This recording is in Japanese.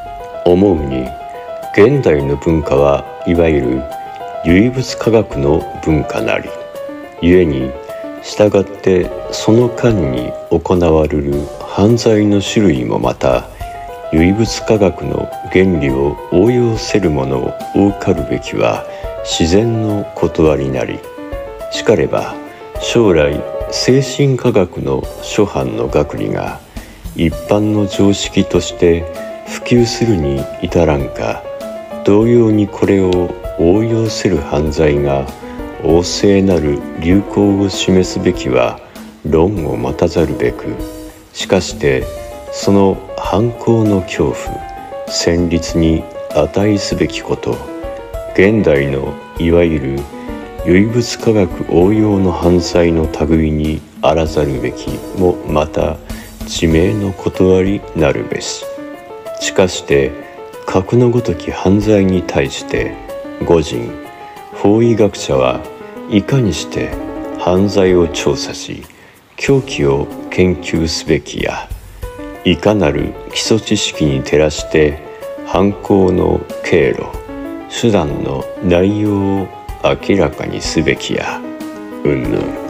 思うに、現代の文化はいわゆる唯物科学の文化なり、故に従ってその間に行われる犯罪の種類もまた唯物科学の原理を応用せるものを多かるべきは自然のことになり、しかれば将来精神科学の諸般の学理が一般の常識として普及するに至らんか、同様にこれを応用せる犯罪が旺盛なる流行を示すべきは論を待たざるべく、しかしてその犯行の恐怖戦慄に値すべきこと、現代のいわゆる唯物科学応用の犯罪の類にあらざるべきもまた致命のことになるべし。しかして格のごとき犯罪に対して御人法医学者はいかにして犯罪を調査し凶器を研究すべきや、いかなる基礎知識に照らして犯行の経路手段の内容を明らかにすべきや、うんぬん。